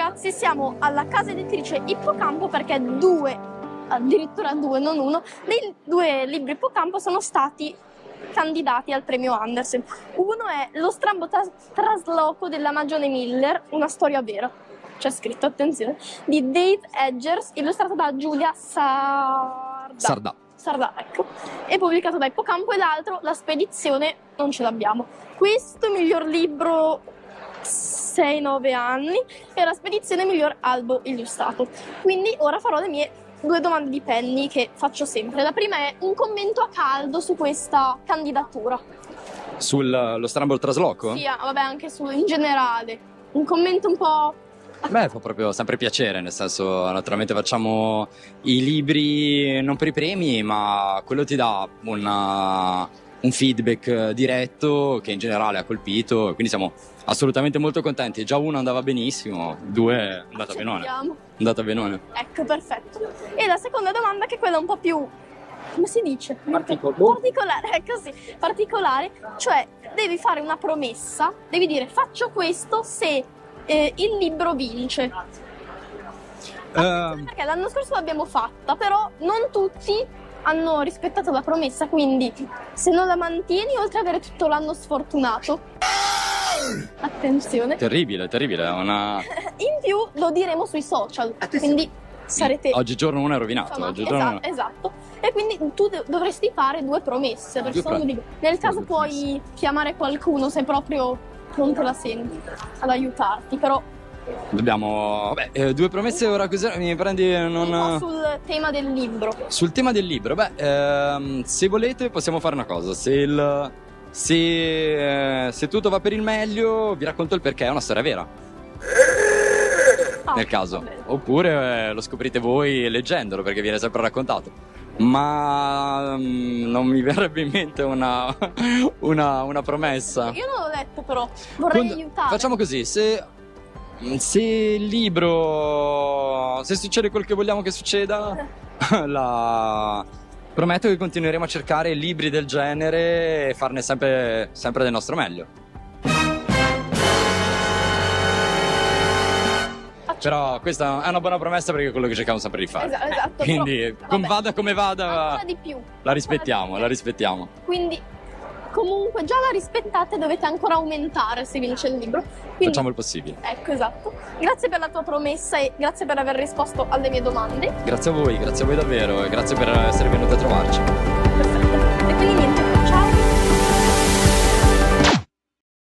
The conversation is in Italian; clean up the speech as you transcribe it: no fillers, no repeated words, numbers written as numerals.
ragazzi, siamo alla casa editrice Ippocampo perché addirittura due, non uno, dei due libri Ippocampo sono stati candidati al premio Andersen. Uno è Lo strambo trasloco della Magione Miller, una storia vera, c'è scritto, attenzione, di Dave Eggers, illustrato da Giulia Sarda, ecco, e pubblicato da Ippocampo, e l'altro, La spedizione, non ce l'abbiamo. Questo miglior libro 6-9 anni e La spedizione miglior albo illustrato. Quindi ora farò le mie due domande di Penny che faccio sempre. La prima è un commento a caldo su questa candidatura. Sullo strambo trasloco? Sì, vabbè, anche in generale. Un commento un po'... Beh, fa proprio sempre piacere, nel senso, naturalmente facciamo i libri non per i premi, ma quello ti dà un feedback diretto che in generale ha colpito, quindi siamo assolutamente molto contenti. Già uno andava benissimo, due è andata benone. Andata benone. Ecco, perfetto. E la seconda domanda, che è quella un po' più, come si dice? Particolare, è così, particolare, cioè devi fare una promessa, devi dire faccio questo se il libro vince. Perché l'anno scorso l'abbiamo fatta, però non tutti hanno rispettato la promessa, quindi se non la mantieni, oltre ad avere tutto l'anno sfortunato, attenzione, terribile, in più lo diremo sui social, quindi sarete... Oggigiorno uno è rovinato. Esatto, e quindi tu dovresti fare due promesse, nel caso puoi chiamare qualcuno se proprio non te la senti ad aiutarti, però dobbiamo... Vabbè, due promesse ora così mi prendi un po' sul tema del libro. Sul tema del libro, se volete possiamo fare una cosa, se tutto va per il meglio vi racconto il perché, è una storia vera. Nel caso, oppure lo scoprite voi leggendolo, perché viene sempre raccontato. Ma non mi verrebbe in mente una promessa. Io non l'ho letto, però vorrei aiutare. Facciamo così, se il libro, se succede quel che vogliamo che succeda, prometto che continueremo a cercare libri del genere e farne sempre del nostro meglio. Però questa è una buona promessa, perché è quello che cerchiamo sempre di fare. Esatto. Quindi, vada come vada, ancora di più. La rispettiamo. Quindi, comunque, già la rispettate, dovete ancora aumentare se vince il libro. Quindi, facciamo il possibile. Ecco, esatto. Grazie per la tua promessa e grazie per aver risposto alle mie domande. Grazie a voi davvero, e grazie per essere venuti a trovarci.